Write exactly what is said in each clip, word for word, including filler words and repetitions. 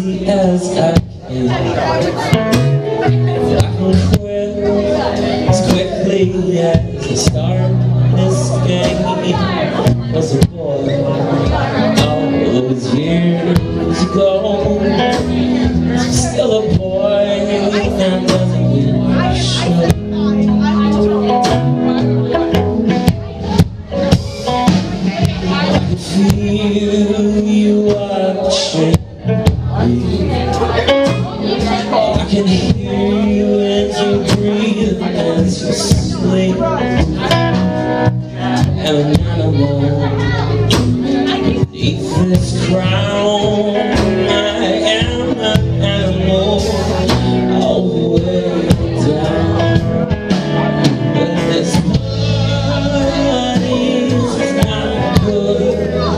easy as I can. I can quit as quickly as I start this game. Was a boy all those years ago, still a boy that doesn't really show. Feel you watching me. I can hear you as you breathe, as you sleep. I'm an animal beneath this crown. I am an animal all the way down. But this body's not good.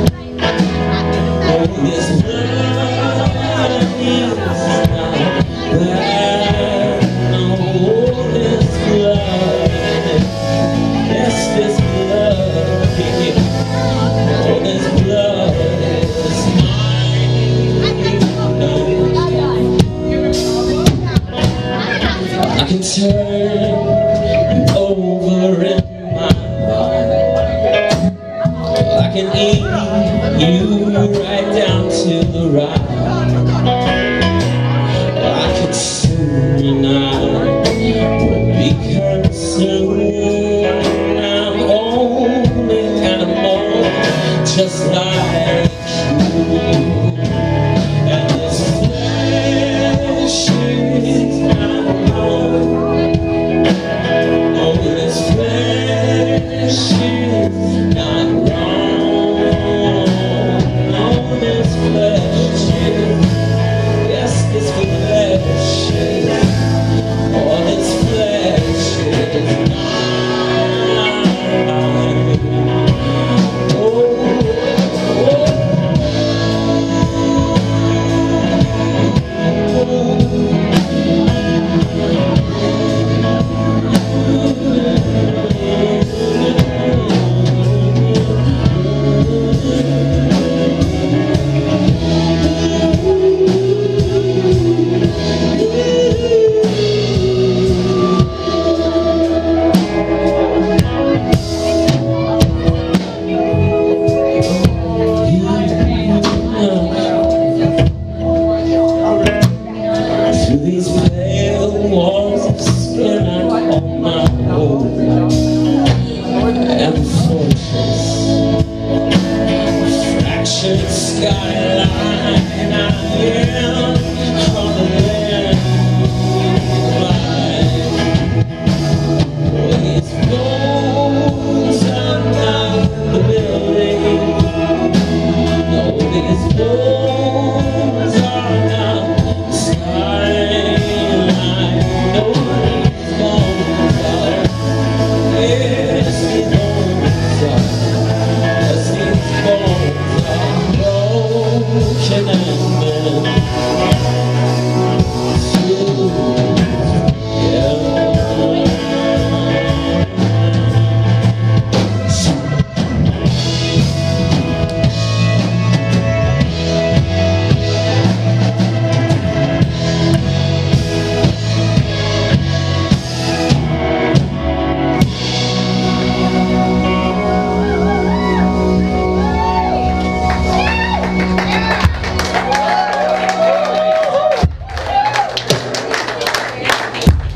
This blood is not bad. No, this blood, yes, this blood, oh, this blood is mine. I can turn you over in my mind. I can eat you right down to the rock. I could soon, I would be consumed. I'm only an animal, just like